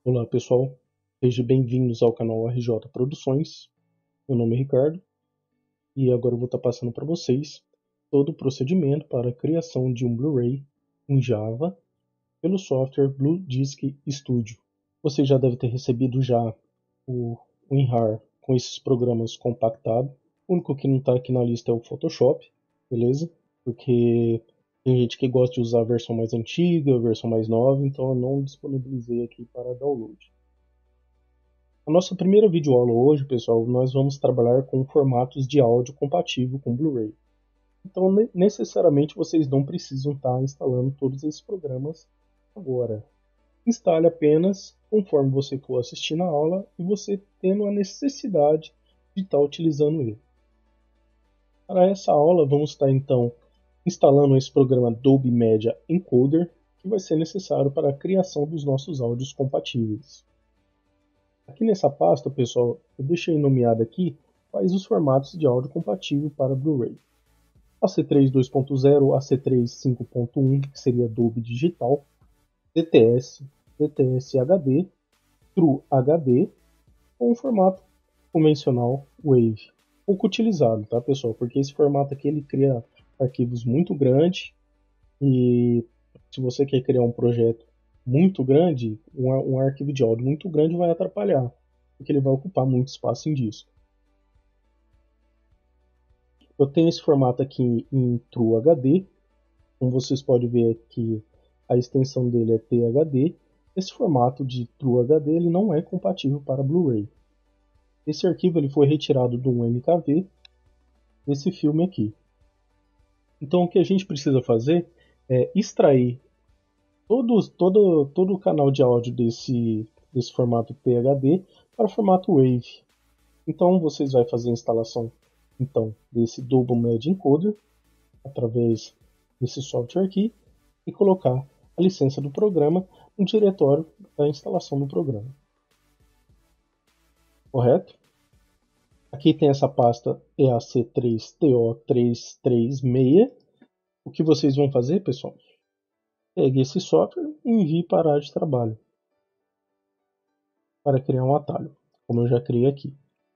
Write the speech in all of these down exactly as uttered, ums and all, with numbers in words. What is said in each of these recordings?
Olá pessoal, sejam bem-vindos ao canal R J Produções. Meu nome é Ricardo e agora eu vou estar passando para vocês todo o procedimento para a criação de um Blu-ray em Java pelo software Blue Disk Studio. Você já deve ter recebido já o WinRAR com esses programas compactados. O único que não está aqui na lista é o Photoshop, beleza? Porque tem gente que gosta de usar a versão mais antiga, a versão mais nova, então eu não disponibilizei aqui para download. Na nossa primeira videoaula hoje, pessoal, nós vamos trabalhar com formatos de áudio compatível com Blu-ray. Então, necessariamente, vocês não precisam estar instalando todos esses programas agora. Instale apenas conforme você for assistir na aula e você tendo a necessidade de estar utilizando ele. Para essa aula, vamos estar, então, instalando esse programa Dolby Media Encoder, que vai ser necessário para a criação dos nossos áudios compatíveis. Aqui nessa pasta, pessoal, eu deixei nomeado aqui quais os formatos de áudio compatível para Blu-ray. A C três dois ponto zero, A C três cinco ponto um, que seria Dolby Digital, D T S, D T S H D, True H D, ou um formato convencional Wave. Pouco utilizado, tá, pessoal? Porque esse formato aqui ele cria arquivos muito grandes e se você quer criar um projeto muito grande, um, um arquivo de áudio muito grande vai atrapalhar, porque ele vai ocupar muito espaço em disco. Eu tenho esse formato aqui em True H D, como vocês podem ver aqui, a extensão dele é T H D. Esse formato de True H D ele não é compatível para Blu-ray. Esse arquivo ele foi retirado do M K V desse filme aqui. Então o que a gente precisa fazer é extrair todo, todo, todo o canal de áudio desse, desse formato T H D para o formato Wave. Então vocês vão fazer a instalação então, desse Dolby Media Encoder através desse software aqui e colocar a licença do programa no diretório da instalação do programa. Correto? Aqui tem essa pasta E A C três T O trezentos e trinta e seis. O que vocês vão fazer, pessoal? Pegue esse software e envie para a área de trabalho para criar um atalho, como eu já criei aqui.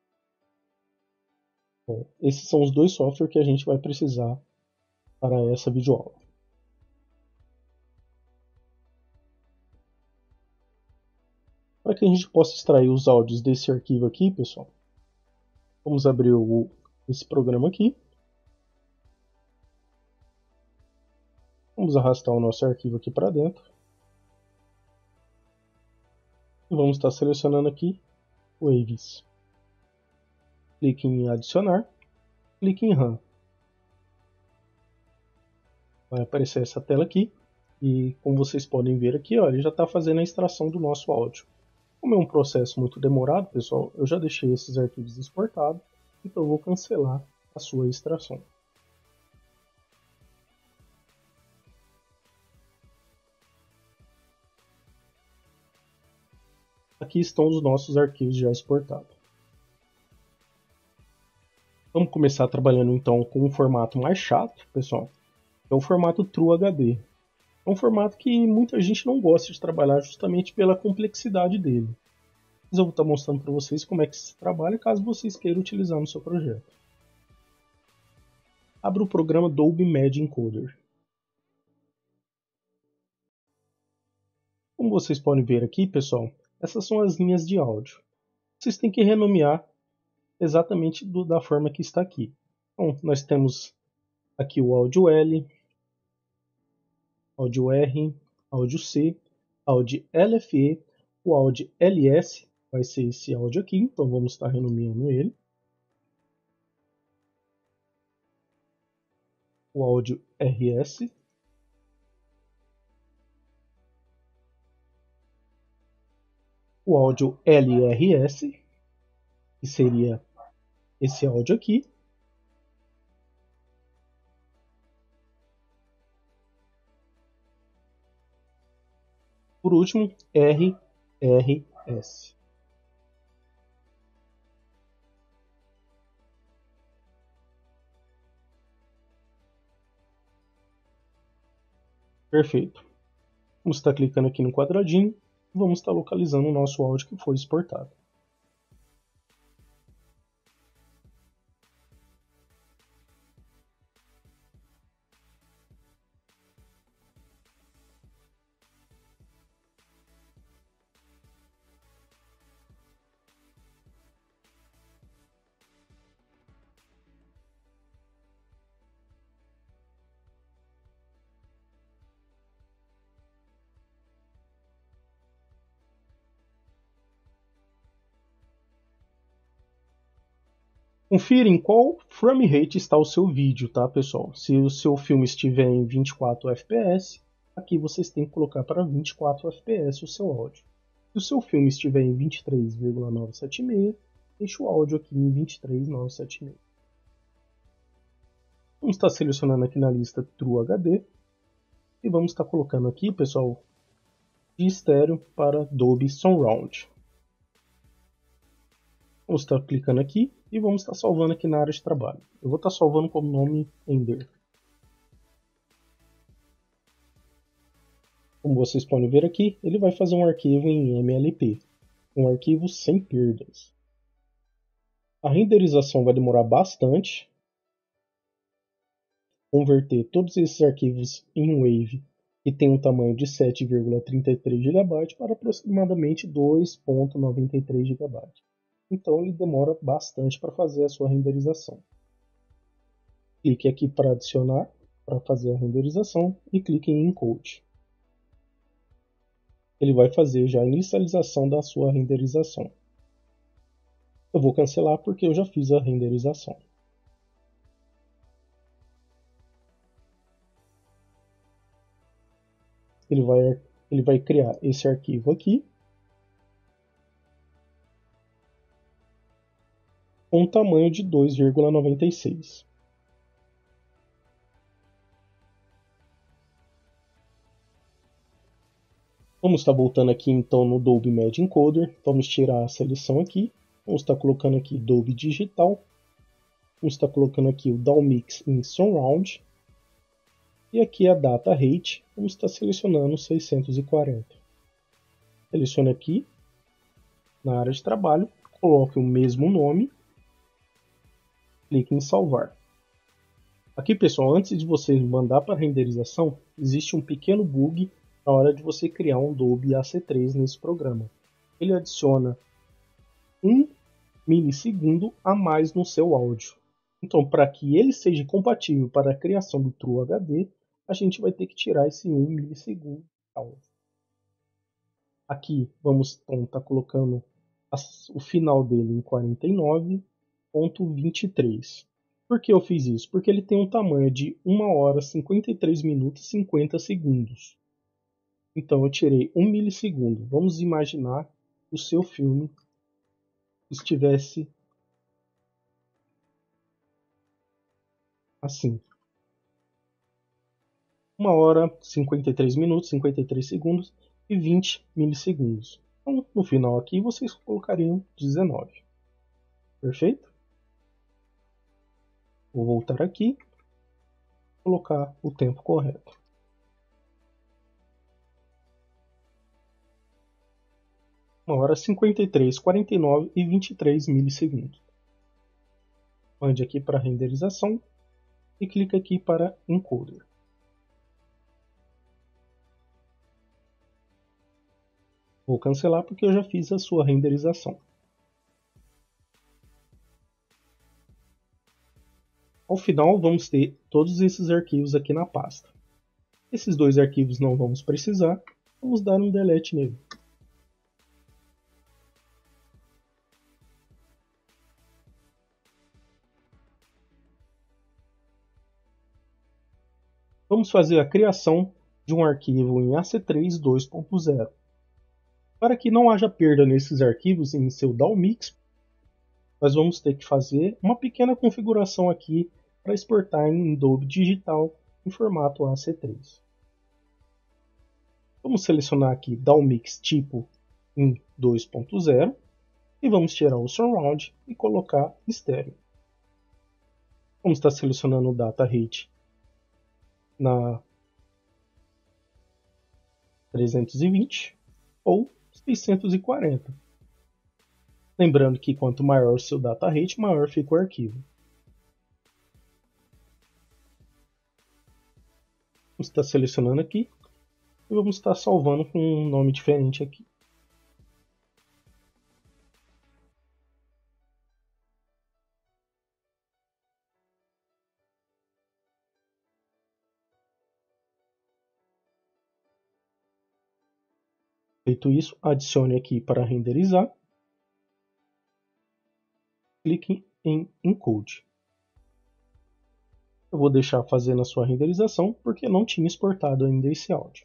Bom, esses são os dois softwares que a gente vai precisar para essa videoaula. Para que a gente possa extrair os áudios desse arquivo aqui, pessoal, vamos abrir o, esse programa aqui. Vamos arrastar o nosso arquivo aqui para dentro. E vamos estar selecionando aqui Waves. Clique em adicionar, clique em RAM. Vai aparecer essa tela aqui e como vocês podem ver aqui, ó, ele já está fazendo a extração do nosso áudio. Como é um processo muito demorado, pessoal, eu já deixei esses arquivos exportados, então eu vou cancelar a sua extração. Aqui estão os nossos arquivos já exportados. Vamos começar trabalhando então com um formato mais chato, pessoal, que é o formato True H D. É um formato que muita gente não gosta de trabalhar justamente pela complexidade dele. Mas eu vou estar mostrando para vocês como é que se trabalha caso vocês queiram utilizar no seu projeto. Abra o programa Dolby Media Encoder. Como vocês podem ver aqui, pessoal, essas são as linhas de áudio. Vocês têm que renomear exatamente do, da forma que está aqui. Então, nós temos aqui o áudio L, áudio R, áudio C, áudio L F E, o áudio L S vai ser esse áudio aqui, então vamos estar renomeando ele. O áudio R S, o áudio L R S, que seria esse áudio aqui. Por último, R R S. Perfeito. Vamos estar clicando aqui no quadradinho Vamos estar localizando o nosso áudio que foi exportado. Confira em qual frame rate está o seu vídeo, tá, pessoal? Se o seu filme estiver em vinte e quatro F P S, aqui vocês têm que colocar para vinte e quatro F P S o seu áudio. Se o seu filme estiver em vinte e três vírgula novecentos e setenta e seis, deixe o áudio aqui em vinte e três vírgula novecentos e setenta e seis. Vamos estar selecionando aqui na lista True H D e vamos estar colocando aqui, pessoal, de estéreo para Dolby Surround. Vamos estar clicando aqui e vamos estar salvando aqui na área de trabalho. Eu vou estar salvando como nome Ender. Como vocês podem ver aqui, ele vai fazer um arquivo em M L P, um arquivo sem perdas. A renderização vai demorar bastante. Converter todos esses arquivos em Wave, que tem um tamanho de sete vírgula trinta e três gigabytes, para aproximadamente dois vírgula noventa e três gigabytes. Então ele demora bastante para fazer a sua renderização. Clique aqui para adicionar, para fazer a renderização, e clique em Encode. Ele vai fazer já a inicialização da sua renderização. Eu vou cancelar porque eu já fiz a renderização. Ele vai, ele vai criar esse arquivo aqui, com um tamanho de dois vírgula noventa e seis. Vamos estar voltando aqui então no Dolby Media Encoder, vamos tirar a seleção aqui, vamos estar colocando aqui Dolby Digital, vamos estar colocando aqui o D A W Mix em Surround, e aqui a Data Rate, vamos estar selecionando seiscentos e quarenta. Selecione aqui, na área de trabalho, coloque o mesmo nome, clique em salvar. Aqui, pessoal, antes de você mandar para a renderização, existe um pequeno bug na hora de você criar um Dolby A C três nesse programa. Ele adiciona um milissegundo a mais no seu áudio. Então, para que ele seja compatível para a criação do True H D, a gente vai ter que tirar esse um milissegundo. Aqui vamos então estar tá colocando o final dele em quarenta e nove vírgula vinte e três. Por que eu fiz isso? Porque ele tem um tamanho de uma hora, cinquenta e três minutos e cinquenta segundos. Então eu tirei um milissegundo. Vamos imaginar que o seu filme estivesse assim. uma hora, cinquenta e três minutos, cinquenta e três segundos e vinte milissegundos. Então, no final aqui, vocês colocariam dezenove. Perfeito? Vou voltar aqui e colocar o tempo correto. uma hora, cinquenta e três, quarenta e nove e vinte e três milissegundos. Mande aqui para renderização e clique aqui para Encoder. Vou cancelar porque eu já fiz a sua renderização. Ao final, vamos ter todos esses arquivos aqui na pasta. Esses dois arquivos não vamos precisar, vamos dar um delete nele. Vamos fazer a criação de um arquivo em A C três dois ponto zero. Para que não haja perda nesses arquivos em seu D A W Mix, nós vamos ter que fazer uma pequena configuração aqui para exportar em Dolby Digital em formato A C três. Vamos selecionar aqui D A W Mix tipo em dois ponto zero e vamos tirar o Surround e colocar estéreo. Vamos estar selecionando o Data Rate na trezentos e vinte ou seiscentos e quarenta. Lembrando que quanto maior o seu data rate, maior fica o arquivo. Vamos estar selecionando aqui e vamos estar salvando com um nome diferente aqui. Feito isso, adicione aqui para renderizar. Clique em Encode. Eu vou deixar fazendo a sua renderização porque não tinha exportado ainda esse áudio.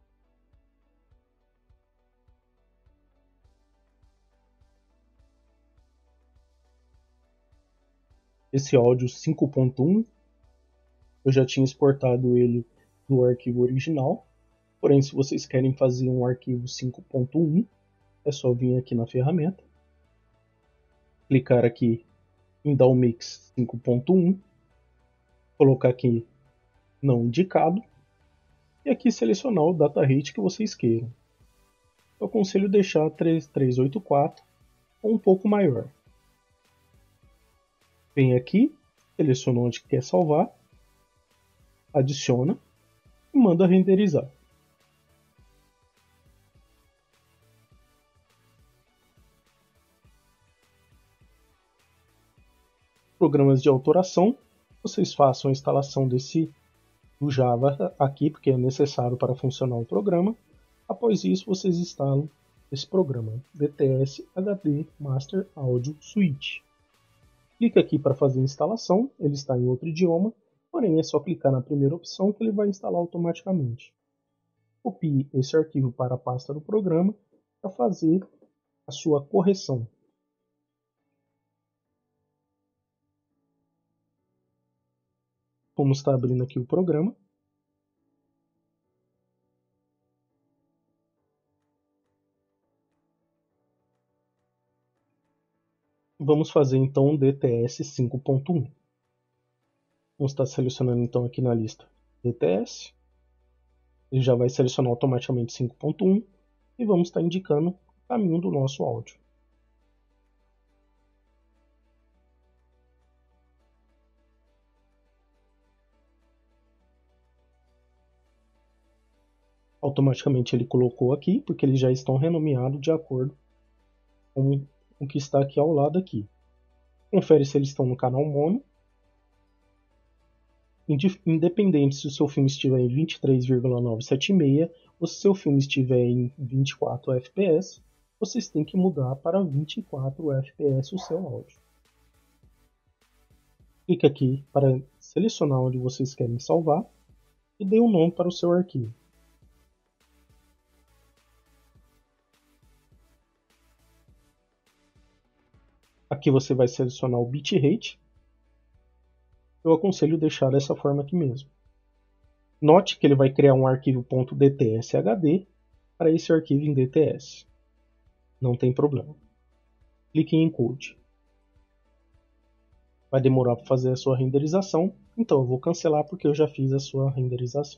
Esse áudio cinco ponto um, eu já tinha exportado ele do arquivo original. Porém, se vocês querem fazer um arquivo cinco ponto um, é só vir aqui na ferramenta, clicar aqui em D A W Mix cinco ponto um, colocar aqui não indicado e aqui selecionar o data rate que vocês queiram. Eu aconselho deixar três mil trezentos e oitenta e quatro ou um pouco maior. Vem aqui, seleciona onde quer salvar, adiciona e manda renderizar. Programas de autoração, vocês façam a instalação desse do Java aqui, porque é necessário para funcionar o programa. Após isso, vocês instalam esse programa, D T S H D Master Audio Suite. Clica aqui para fazer a instalação, ele está em outro idioma, porém é só clicar na primeira opção que ele vai instalar automaticamente. Copie esse arquivo para a pasta do programa para fazer a sua correção. Vamos estar abrindo aqui o programa. Vamos fazer então um D T S cinco ponto um. Vamos estar selecionando então aqui na lista D T S. Ele já vai selecionar automaticamente cinco ponto um e vamos estar indicando o caminho do nosso áudio. Automaticamente ele colocou aqui, porque eles já estão renomeados de acordo com o que está aqui ao lado aqui. Confere se eles estão no canal mono. Independente se o seu filme estiver em vinte e três vírgula novecentos e setenta e seis ou se o seu filme estiver em vinte e quatro F P S, vocês têm que mudar para vinte e quatro F P S o seu áudio. Clique aqui para selecionar onde vocês querem salvar e dê um nome para o seu arquivo. Aqui você vai selecionar o bitrate. Eu aconselho deixar dessa forma aqui mesmo. Note que ele vai criar um arquivo .dtshd para esse arquivo em D T S. Não tem problema. Clique em Encode. Vai demorar para fazer a sua renderização, então eu vou cancelar porque eu já fiz a sua renderização.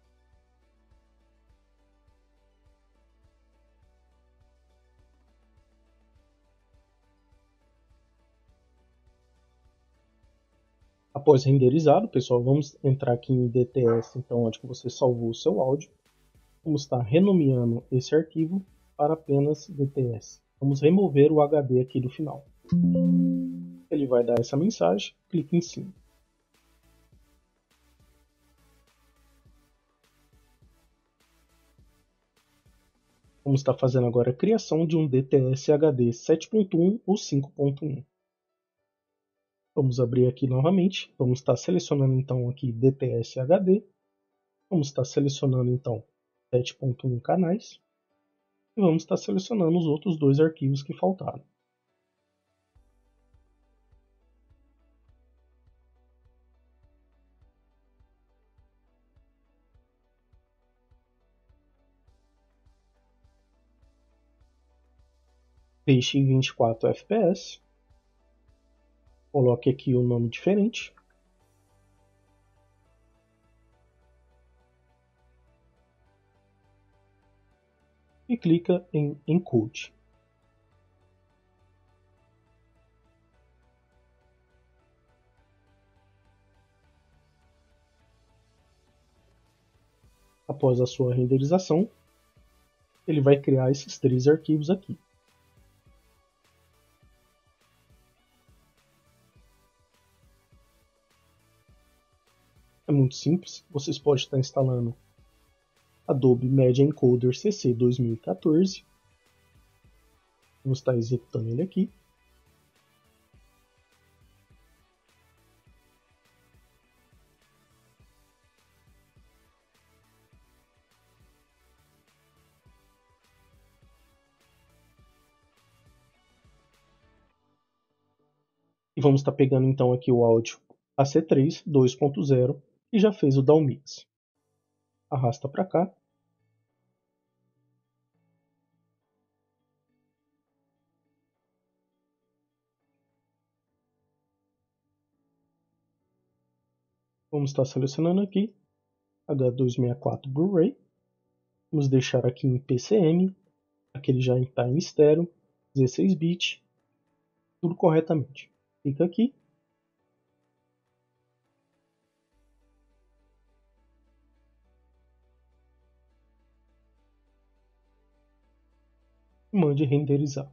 Após renderizado, pessoal, vamos entrar aqui em D T S, então onde você salvou o seu áudio. Vamos estar renomeando esse arquivo para apenas D T S. Vamos remover o H D aqui do final. Ele vai dar essa mensagem, clique em sim. Vamos estar fazendo agora a criação de um D T S H D sete ponto um ou cinco ponto um. Vamos abrir aqui novamente, vamos estar selecionando então aqui D T S H D, vamos estar selecionando então sete ponto um canais e vamos estar selecionando os outros dois arquivos que faltaram. Deixe em vinte e quatro F P S, coloque aqui o nome diferente. E clica em Encode. Após a sua renderização, ele vai criar esses três arquivos aqui. É muito simples, vocês podem estar instalando Adobe Media Encoder C C dois mil e quatorze. Vamos estar executando ele aqui. E vamos estar pegando então aqui o áudio A C três dois ponto zero e já fez o downmix. Arrasta para cá. Vamos estar selecionando aqui H duzentos e sessenta e quatro Blu-ray. Vamos deixar aqui em P C M. Aqui ele já está em estéreo, dezesseis bits, tudo corretamente. Clica aqui. E mande renderizar.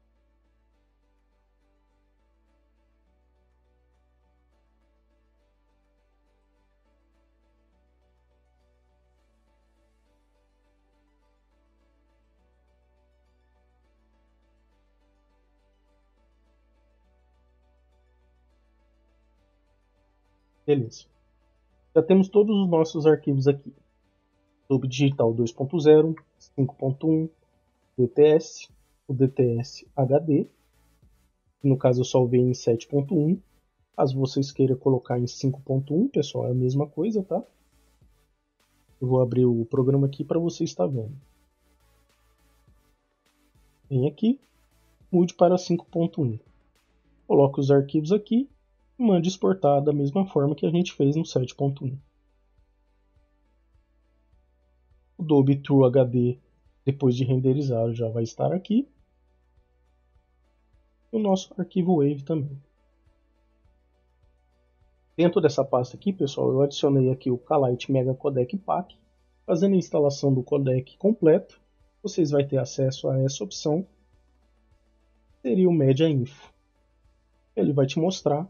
Beleza. Já temos todos os nossos arquivos aqui. Adobe Digital dois ponto zero, cinco ponto um, D T S, o D T S H D. No caso eu salvei em sete ponto um. Caso vocês queiram colocar em cinco ponto um, pessoal, é a mesma coisa, tá? Eu vou abrir o programa aqui para você estar vendo. Vem aqui, mude para cinco ponto um. Coloque os arquivos aqui e mande exportar da mesma forma que a gente fez no sete ponto um. O Adobe True H D, depois de renderizado, já vai estar aqui. E o nosso arquivo Wave também. Dentro dessa pasta aqui, pessoal, eu adicionei aqui o Calite Mega Codec Pack. Fazendo a instalação do codec completo, vocês vão ter acesso a essa opção. Seria o Media Info. Ele vai te mostrar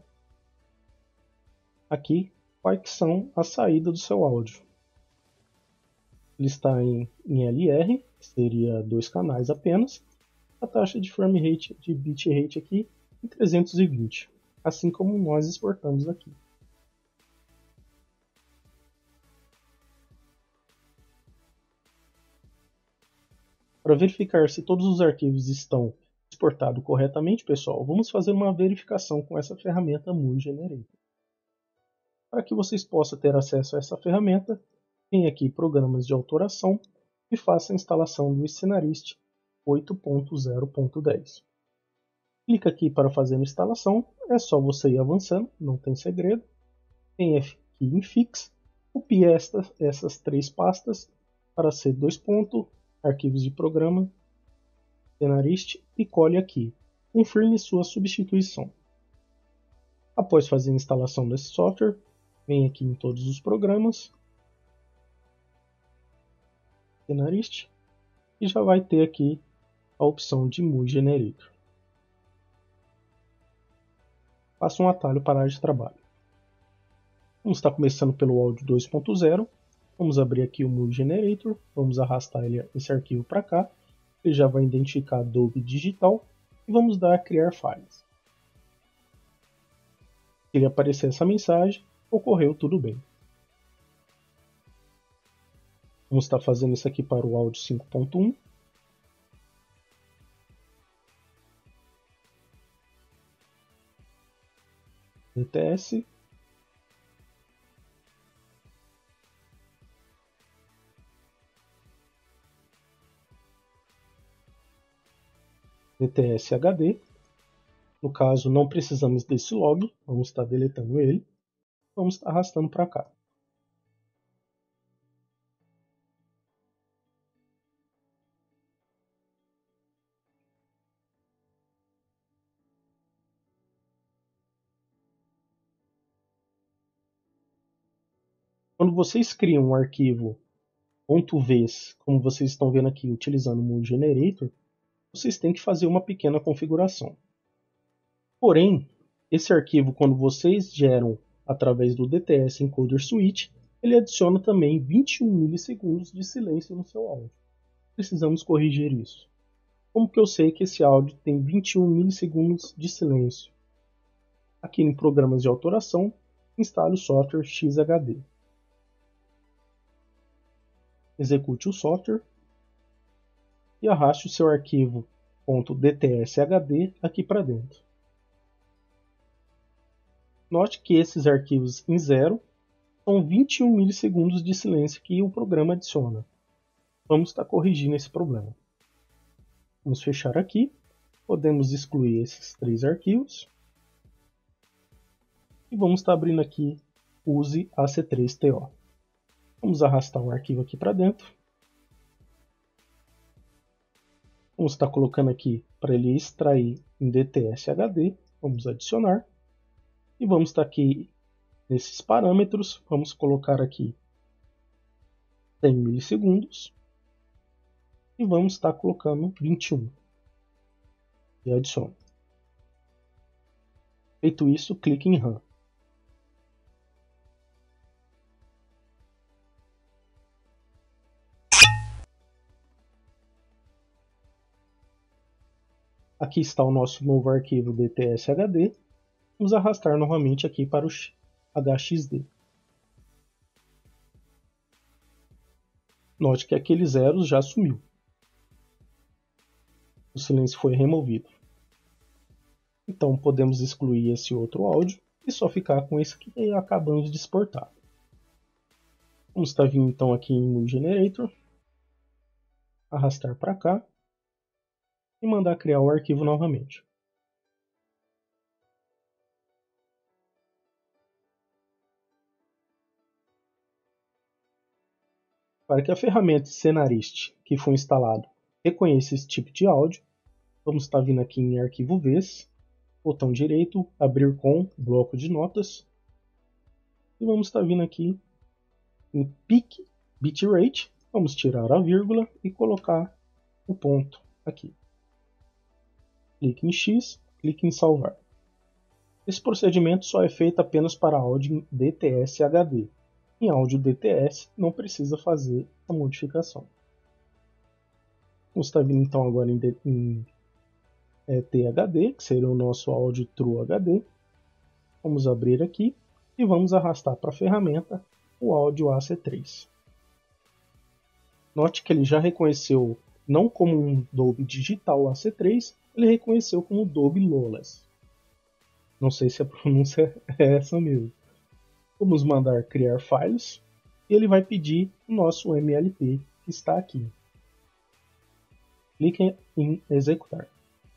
aqui quais são as saídas do seu áudio. Ele está em, em L R, que seria dois canais apenas. A taxa de frame rate, de bitrate aqui em trezentos e vinte, assim como nós exportamos aqui. Para verificar se todos os arquivos estão exportados corretamente, pessoal, vamos fazer uma verificação com essa ferramenta Movie Generator. Para que vocês possam ter acesso a essa ferramenta, vem aqui Programas de Autoração e faça a instalação do Scenarist oito ponto zero ponto dez. Clica aqui para fazer a instalação, é só você ir avançando, não tem segredo. Tem aqui em Fix, copie estas, essas três pastas para C dois ponto, arquivos de programa, Scenarist e cole aqui. Confirme sua substituição. Após fazer a instalação desse software, vem aqui em todos os programas, Scenarist, e já vai ter aqui a opção de Movie Generator. Faça um atalho para a área de trabalho. Vamos estar começando pelo áudio dois ponto zero. Vamos abrir aqui o Movie Generator, vamos arrastar ele, esse arquivo para cá. Ele já vai identificar Adobe Digital e vamos dar a criar files. Se ele aparecer essa mensagem, ocorreu tudo bem. Vamos estar fazendo isso aqui para o áudio cinco ponto um. D T S. D T S H D. No caso, não precisamos desse log, vamos estar deletando ele. Vamos estar arrastando para cá. Quando vocês criam um arquivo .vs, como vocês estão vendo aqui, utilizando o Mood Generator, vocês têm que fazer uma pequena configuração. Porém, esse arquivo, quando vocês geram através do D T S Encoder Switch, ele adiciona também vinte e um milissegundos de silêncio no seu áudio. Precisamos corrigir isso. Como que eu sei que esse áudio tem vinte e um milissegundos de silêncio? Aqui em Programas de Autoração, instale o software X H D. Execute o software e arraste o seu arquivo .dtshd aqui para dentro. Note que esses arquivos em zero são vinte e um milissegundos de silêncio que o programa adiciona. Vamos estar corrigindo esse problema. Vamos fechar aqui. Podemos excluir esses três arquivos. E vamos estar abrindo aqui use A C três T O. Vamos arrastar o arquivo aqui para dentro. Vamos estar colocando aqui para ele extrair em dtshd. Vamos adicionar. E vamos estar aqui nesses parâmetros. Vamos colocar aqui cem milissegundos. E vamos estar colocando vinte e um. E adicione. Feito isso, clique em Run. Aqui está o nosso novo arquivo dtshd. Vamos arrastar novamente aqui para o H X D. Note que aquele zero já sumiu. O silêncio foi removido. Então podemos excluir esse outro áudio e só ficar com esse que acabamos de exportar. Vamos estar vindo então aqui em Mood Generator, arrastar para cá e mandar criar o arquivo novamente. Para que a ferramenta Scenarist que foi instalada reconheça esse tipo de áudio, vamos estar vindo aqui em Arquivo Vs, botão direito, abrir com, bloco de notas, e vamos estar vindo aqui em Peak Bitrate, vamos tirar a vírgula e colocar o ponto aqui. Clique em X, clique em salvar. Esse procedimento só é feito apenas para áudio D T S H D. Em áudio D T S não precisa fazer a modificação. Vamos estar vindo então agora em, em é, T H D, que seria o nosso áudio True H D. Vamos abrir aqui e vamos arrastar para a ferramenta o áudio A C três. Note que ele já reconheceu não como um Dolby Digital A C três, ele reconheceu como Dolby Lawless. Não sei se a pronúncia é essa mesmo. Vamos mandar criar files e ele vai pedir o nosso M L P que está aqui. Clique em executar.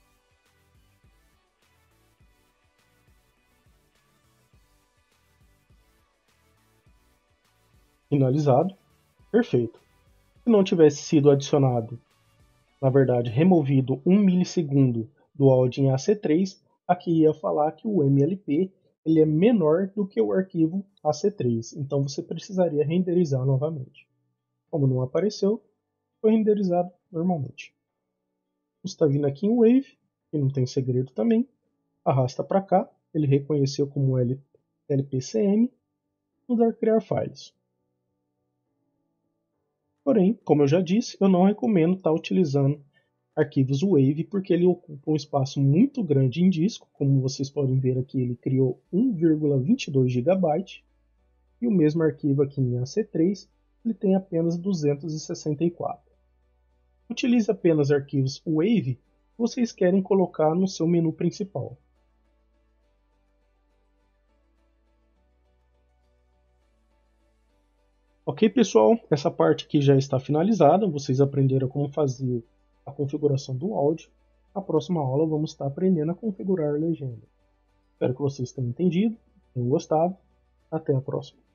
Finalizado. Perfeito. Se não tivesse sido adicionado, na verdade removido um milissegundo do áudio em A C três, aqui ia falar que o M L P ele é menor do que o arquivo A C três, então você precisaria renderizar novamente. Como não apareceu, foi renderizado normalmente. Você está vindo aqui em Wave, que não tem segredo também, arrasta para cá, ele reconheceu como L P C M, vamos dar criar files. Porém, como eu já disse, eu não recomendo estar utilizando arquivos Wave porque ele ocupa um espaço muito grande em disco. Como vocês podem ver aqui, ele criou um vírgula vinte e dois gigabytes e o mesmo arquivo aqui em A C três ele tem apenas duzentos e sessenta e quatro. Utilize apenas arquivos Wave que vocês querem colocar no seu menu principal. Ok, pessoal, essa parte aqui já está finalizada. Vocês aprenderam como fazer a configuração do áudio. Na próxima aula vamos estar aprendendo a configurar a legenda. Espero que vocês tenham entendido, tenham gostado. Até a próxima.